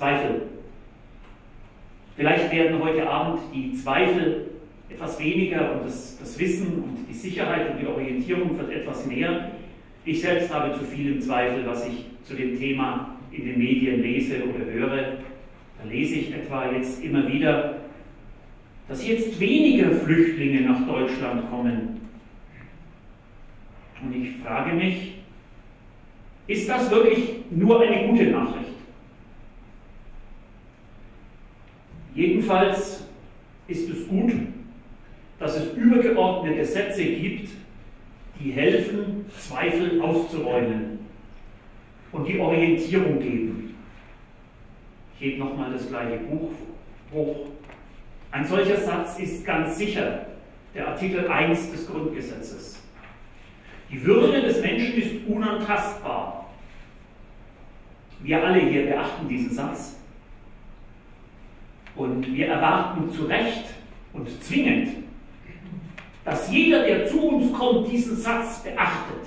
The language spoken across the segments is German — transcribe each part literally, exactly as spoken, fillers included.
Zweifel. Vielleicht werden heute Abend die Zweifel etwas weniger und das, das Wissen und die Sicherheit und die Orientierung wird etwas mehr. Ich selbst habe zu viel im Zweifel, was ich zu dem Thema in den Medien lese oder höre. Da lese ich etwa jetzt immer wieder, dass jetzt weniger Flüchtlinge nach Deutschland kommen. Und ich frage mich, ist das wirklich nur eine gute Nachricht? Jedenfalls ist es gut, dass es übergeordnete Gesetze gibt, die helfen, Zweifel auszuräumen und die Orientierung geben. Ich hebe nochmal das gleiche Buch hoch. Ein solcher Satz ist ganz sicher der Artikel eins des Grundgesetzes. Die Würde des Menschen ist unantastbar. Wir alle hier beachten diesen Satz. Und wir erwarten zu Recht und zwingend, dass jeder, der zu uns kommt, diesen Satz beachtet.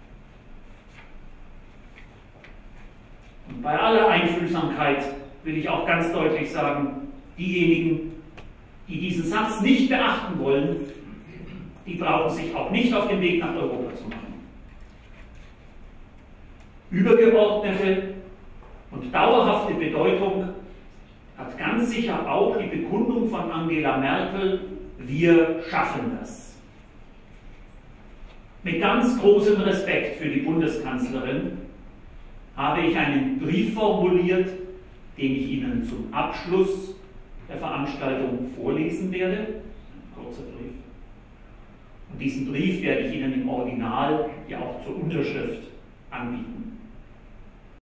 Und bei aller Einfühlsamkeit will ich auch ganz deutlich sagen, diejenigen, die diesen Satz nicht beachten wollen, die brauchen sich auch nicht auf den Weg nach Europa zu machen. Übergeordnete und dauerhafte Bedeutung hat ganz sicher auch die Bekundung von Angela Merkel: Wir schaffen das. Mit ganz großem Respekt für die Bundeskanzlerin habe ich einen Brief formuliert, den ich Ihnen zum Abschluss der Veranstaltung vorlesen werde. Ein kurzer Brief. Und diesen Brief werde ich Ihnen im Original ja auch zur Unterschrift anbieten.